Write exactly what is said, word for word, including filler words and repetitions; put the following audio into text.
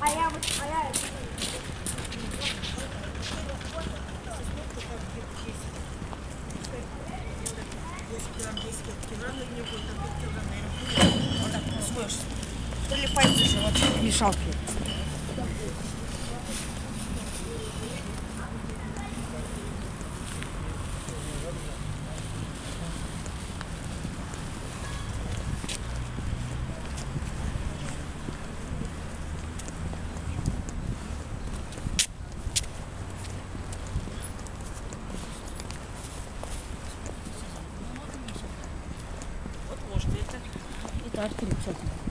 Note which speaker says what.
Speaker 1: я вот, а я...
Speaker 2: Вот так смоешь. Прилипает же вообще к мешалке. Вот ложь это.
Speaker 3: И так, перед